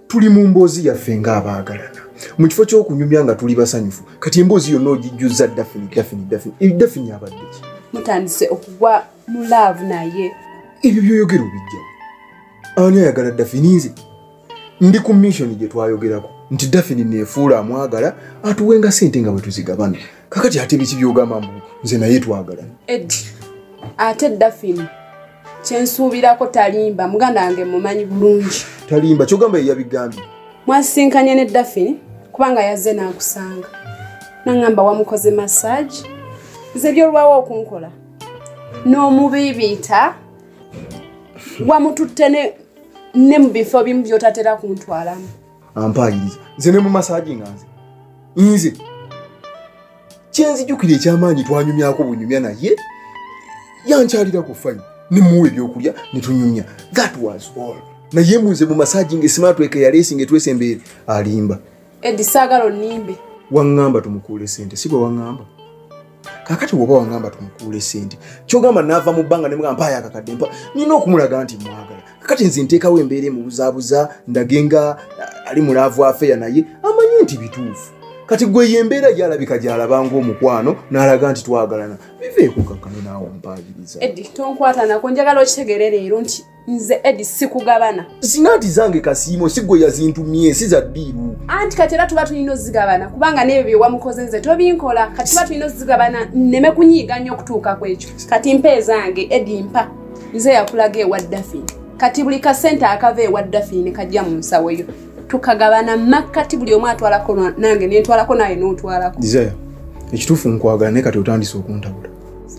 tuli mu mboozi yaffe ng'abaagalana mu kifo ky'okunyumya nga tuli basanyufu kati emboozi yonna ogijjuzza Daphne abadde ki mutandise okugwa mu laavu naye ebyo byoyogera obijjawo ani ayagala Daphne nze ndi ku mission gye twayogerako nti Daphne neefuula amwagala atuwenga ssente nga bwe tuzigabana kakati ate biki byogamba mbu nze naye twagalana ate Daphne kyensuubirako talimba muganda wange mumanyi bulungi talimba kyogamba yeyabigambye mwasinkanye ne Daphne kubanga yazze n'akusanga nangamba wamukoze massage nze byolwawo okunkola n'omubibiita wamututte ne mu bifo bimu byotatera kuntwalamu ampayiriza nze ne mu massage nze kyenzijjukira ekyamaanyi twanyumyako bunyumya naye yankyalira ku fine nemuwa ebyokulya netunyumya that was all naye mbuze mu massaging esimatweka yaleesinga etwesembeere alimba saagala onnimbe waŋŋamba tumukuule ssente si bwe waŋŋamba kakati bw'oba waŋŋamba tumukuule ssente kyogamba naava mu bbanga nemuga mpaayo akakadde mpa nina okumulaga nti mwagala kakati nze nteekawo embeera emubuzaabuza ndage nga ali mulaavu afeya naye amanyi nti bituufu kati gwe yembeera gyalabika gyalaba ng'omukwano n'alaga nti twagalana biveeko kakkano naawe ompaagiriza tonkwata nako njagala okitegeere leero nti nze sikugabana sina nti zange kasiimo si gwe yazintumye si za ddiiru anti kati era tuba tulina ozigabana kubanga n'ebyo bye wamukoze nze tobinkola kati tuba tulina ozigabana nneme kunyiiga nnyo okutuuka ku ekyo kati mpa ezange mpa nze yakulaga ewa Daphne kati buli kasente akava ewa Daphne kajja mu nsawo yo tukagabana makkati buli omu atwalako nange nentwalako naye n'otwalako Desire ekituufu nkwagala naye kati otandise okuntabula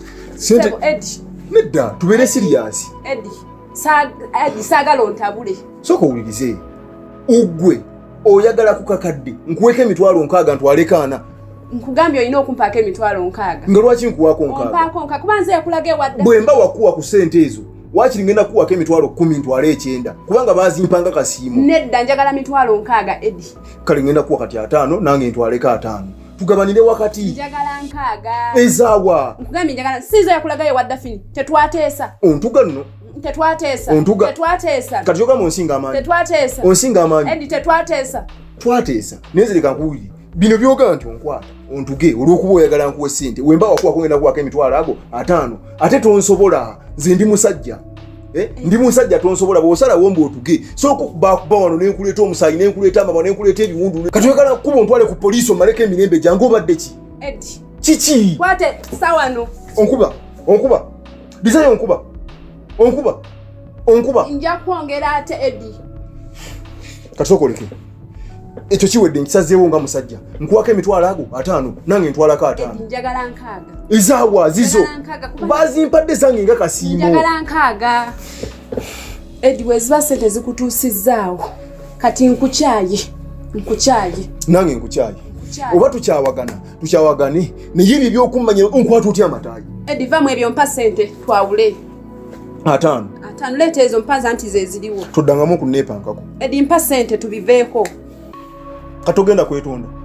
nedda tubeere siriyasi saagala ontabule sooka owulirize ogwe oyagala ku kakadde nkuweko emitwalo 6 ntwaleko 4 nkugambye olina okumpaako emitwalo 6 nga lwaki nkuwaako 6 ompaako 6 kuba nze yakulaga ewa Daphne bwe mba wakuwa ku ssente ezo wakiri ngenda kuwako emitwalo 10 ntwale 9 kubanga bazimpanga kasiimu nedda njagala mitwalo 6 kale ngenda kuwa kati 5 nange ntwaleko 5 tugabanire wakati njagala 6 ezaawa nkugambye njagala sizo yakulaga ewa Daphne tetwateesa ontuga nno tetwateesa kati yogamba onsinga amaanyi tetwateesa onsinga amaanyi twateesa nenzereka nkuwulire bino byogamba nti onkwata ontuge olw'okuba oyagala nkuwa ssente wemba wakuwako ngenda kuwako emitwalo ago 5 ate tonsobola nze ndi musajja ndi musajja tonsobola bw'osalawo mbu otuge sooka okubakuba wano nenkuleeta omusaayi nenkuleeta amaba nenkuleeta ebiwundu kati oyagala kuba ontwale ku poliisi omaleko emirembe gyange obadde ki kiki kwate sawano onkuba Desire onkuba nja kwongera ate kati sooka oleke ekyo kiwedde nkisazeewo nga musajja nkuwako emitwalo ago 5 nange ntwalako 5 njagala 6 ezaawa zizo bazimpadde zange nga kasiimo njagala 6 weziba ssente zikutuusizaawo kati nkukyaye nange nkukyaye oba tukyawagane naye ebyo ebyokummanya nkwata otya amataayi vamu ebyo mpa ssente twawule 5 leeta ezo mpa nti ze ziriwo toddangamu okuneepankako mpa ssente tubiveeko katogenda kwetonda